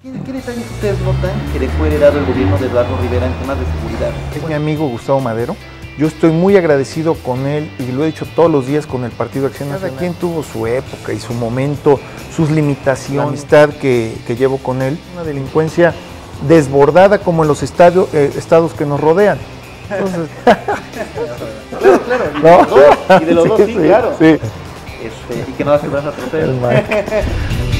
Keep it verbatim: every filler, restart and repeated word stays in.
¿Qué, qué detalles ustedes notan que dejó heredado el gobierno de Eduardo Rivera en temas de seguridad? Es mi amigo Gustavo Madero. Yo estoy muy agradecido con él y lo he dicho todos los días con el Partido Acción Nacional. Cada quien tuvo su época y su momento, sus limitaciones, la amistad que, que llevo con él. Una delincuencia desbordada como en los estadio, eh, estados que nos rodean. Entonces... claro, claro, y de ¿no? los dos, y de los sí, dos sí, sí, claro. Sí. Este, y que no hace brazo a torcer.